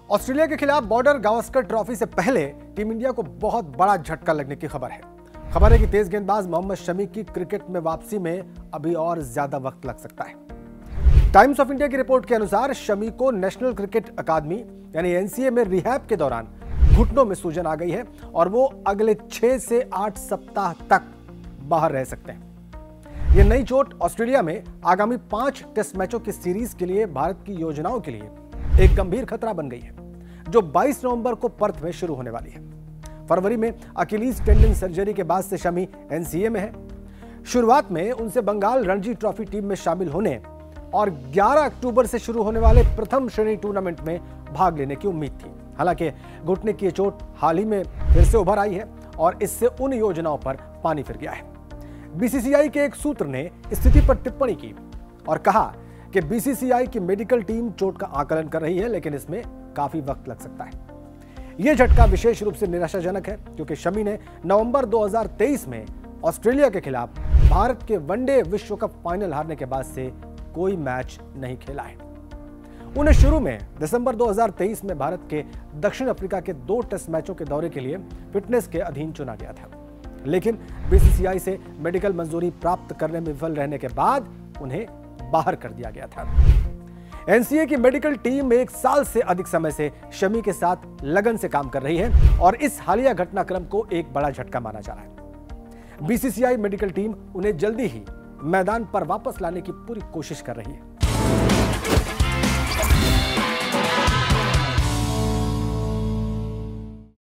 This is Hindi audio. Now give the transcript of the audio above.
ऑस्ट्रेलिया के खिलाफ बॉर्डर गावस्कर ट्रॉफी से पहले टीम इंडिया को बहुत बड़ा झटका लगने की खबर है कि तेज गेंदबाज मोहम्मद शमी की क्रिकेट में वापसी में अभी और ज्यादा वक्त लग सकता है। टाइम्स ऑफ इंडिया की रिपोर्ट के अनुसार शमी को नेशनल क्रिकेट अकादमी यानी एनसीए में रिहैब के दौरान घुटनों में सूजन आ गई है और वो अगले 6 से 8 सप्ताह तक बाहर रह सकते हैं। यह नई चोट ऑस्ट्रेलिया में आगामी 5 टेस्ट मैचों की सीरीज के लिए भारत की योजनाओं के लिए एक गंभीर खतरा बन गई है, जो 22 नवंबर को पर्थ में शुरू होने वाली है। फरवरी में अकीलीज टेंडन सर्जरी के बाद से शमी एनसीए में है। शुरुआत में उनसे बंगाल रणजी ट्रॉफी टीम में शामिल होने और 11 अक्टूबर से शुरू होने वाले प्रथम श्रेणी टूर्नामेंट में भाग लेने की उम्मीद थी। हालांकि घुटने की चोट हाल ही में फिर से उभर आई है और इससे उन योजनाओं पर पानी फिर गया है। बीसीसीआई के एक सूत्र ने स्थिति पर टिप्पणी की और कहा कि बीसीसीआई की मेडिकल टीम चोट का आकलन कर रही है, लेकिन इसमें काफी वक्त लग सकता है। यह झटका विशेष रूप से निराशाजनक है क्योंकि शमी ने नवंबर 2023 में ऑस्ट्रेलिया के खिलाफ भारत के वनडे विश्व कप फाइनल हारने के बाद से कोई मैच नहीं खेला है। उन्हें शुरू में दिसंबर 2023 में भारत के दक्षिण अफ्रीका के 2 टेस्ट मैचों के दौरे के लिए फिटनेस के अधीन चुना गया था, लेकिन बीसीसीआई से मेडिकल मंजूरी प्राप्त करने में विफल रहने के बाद उन्हें बाहर कर दिया गया था। एनसीए की मेडिकल टीम 1 साल से अधिक समय से शमी के साथ लगन से काम कर रही है और इस हालिया घटनाक्रम को एक बड़ा झटका माना जा रहा है। बीसीसीआई मेडिकल टीम उन्हें जल्दी ही मैदान पर वापस लाने की पूरी कोशिश कर रही है।